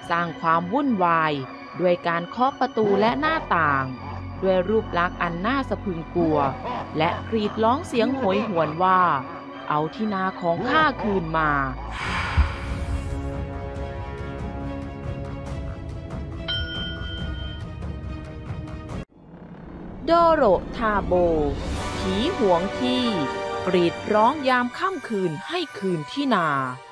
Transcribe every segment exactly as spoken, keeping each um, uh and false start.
สร้างความวุ่นวายด้วยการเคาะประตูและหน้าต่างด้วยรูปลักษณ์อันน่าสะพรึงกลัวและกรีดร้องเสียงโหยหวนว่าเอาที่นาของข้าคืนมาโดโรธาโบผีหวงที่กรีดร้องยามค่ำคืนให้คืนที่นา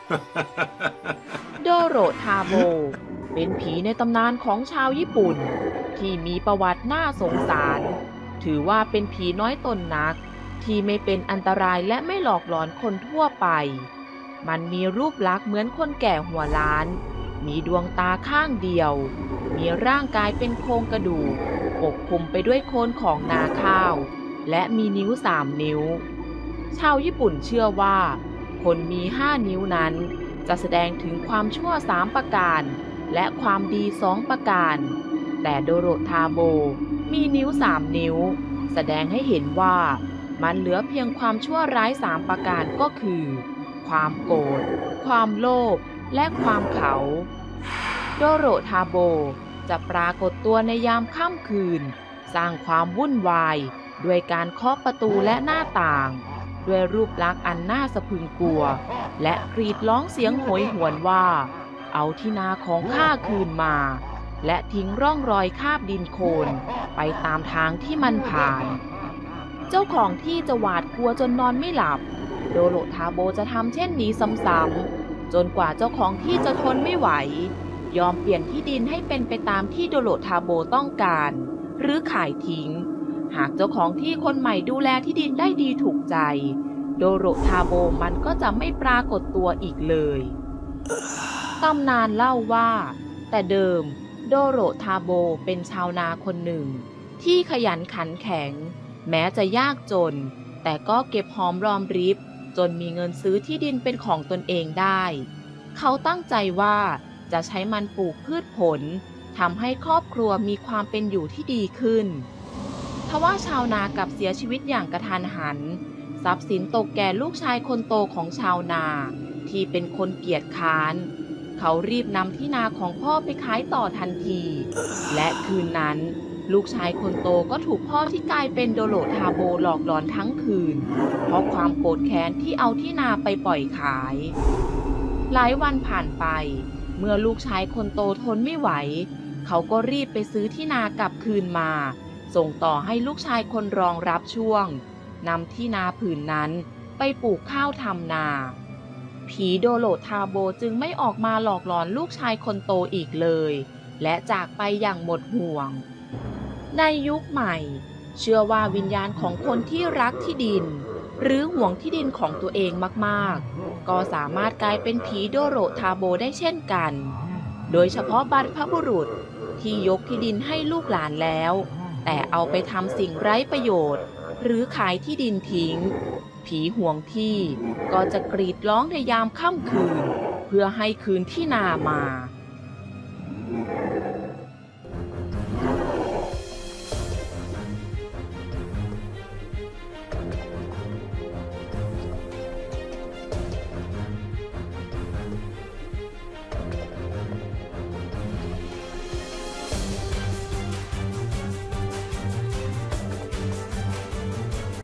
โดโรธาโบเป็นผีในตำนานของชาวญี่ปุ่นที่มีประวัติน่าสงสารถือว่าเป็นผีน้อยตนนักที่ไม่เป็นอันตรายและไม่หลอกหลอนคนทั่วไปมันมีรูปลักษณ์เหมือนคนแก่หัวล้านมีดวงตาข้างเดียวมีร่างกายเป็นโครงกระดูกปกคลุมไปด้วยโคนของนาข้าวและมีนิ้วสามนิ้วชาวญี่ปุ่นเชื่อว่าคนมีห้านิ้วนั้นจะแสดงถึงความชั่วสามประการและความดีสองประการแต่โดโรธาโบมีนิ้วสามนิ้วแสดงให้เห็นว่ามันเหลือเพียงความชั่วร้ายสามประการก็คือความโกรธความโลภและความเขาโดโรธาโบจะปรากฏตัวในยามค่ำคืนสร้างความวุ่นวายด้วยการเคาะประตูและหน้าต่างด้วยรูปลักษณ์อันน่าสะพรึงกลัวและกรีดร้องเสียงโหยหวนว่าเอาที่นาของข้าคืนมาและทิ้งร่องรอยคาบดินโคลนไปตามทางที่มันผ่านเจ้าของที่จะหวาดกลัวจนนอนไม่หลับโดโรธาโบจะทำเช่นนี้ซ้ำๆจนกว่าเจ้าของที่จะทนไม่ไหวยอมเปลี่ยนที่ดินให้เป็นไปตามที่โดโรธาโบต้องการหรือขายทิ้งหากเจ้าของที่คนใหม่ดูแลที่ดินได้ดีถูกใจโดโรธาโบมันก็จะไม่ปรากฏตัวอีกเลยตำนานเล่าว่าแต่เดิมโดโรธาโบเป็นชาวนาคนหนึ่งที่ขยันขันแข็งแม้จะยากจนแต่ก็เก็บหอมรอมริบจนมีเงินซื้อที่ดินเป็นของตนเองได้เขาตั้งใจว่าจะใช้มันปลูกพืชผลทำให้ครอบครัวมีความเป็นอยู่ที่ดีขึ้นทว่าชาวนากลับเสียชีวิตอย่างกระทันหันทรัพย์สินตกแก่ลูกชายคนโตของชาวนาที่เป็นคนเกียจคร้านเขารีบนำที่นาของพ่อไปขายต่อทันทีและคืนนั้นลูกชายคนโตก็ถูกพ่อที่กลายเป็นโดโรธาโบหลอกหลอนทั้งคืนเพราะความโกรธแค้นที่เอาที่นาไปปล่อยขายหลายวันผ่านไปเมื่อลูกชายคนโตทนไม่ไหวเขาก็รีบไปซื้อที่นากลับคืนมาส่งต่อให้ลูกชายคนรองรับช่วงนำที่นาผืนนั้นไปปลูกข้าวทำนาผีโดโรธาโบจึงไม่ออกมาหลอกหลอนลูกชายคนโตอีกเลยและจากไปอย่างหมดห่วงในยุคใหม่เชื่อว่าวิญญาณของคนที่รักที่ดินหรือห่วงที่ดินของตัวเองมากๆก็สามารถกลายเป็นผีโดโรธาโบได้เช่นกันโดยเฉพาะบรรพบุรุษที่ยกที่ดินให้ลูกหลานแล้วแต่เอาไปทำสิ่งไร้ประโยชน์หรือขายที่ดินทิ้งผีห่วงที่ก็จะกรีดร้องในยามค่ำคืนเพื่อให้คืนที่นามา